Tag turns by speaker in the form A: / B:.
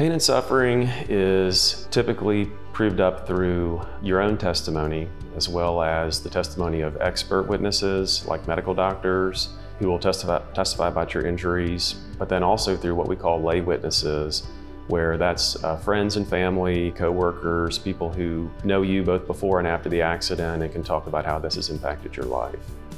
A: Pain and suffering is typically proved up through your own testimony, as well as the testimony of expert witnesses like medical doctors who will testify about your injuries, but then also through what we call lay witnesses, where that's friends and family, co-workers, people who know you both before and after the accident and can talk about how this has impacted your life.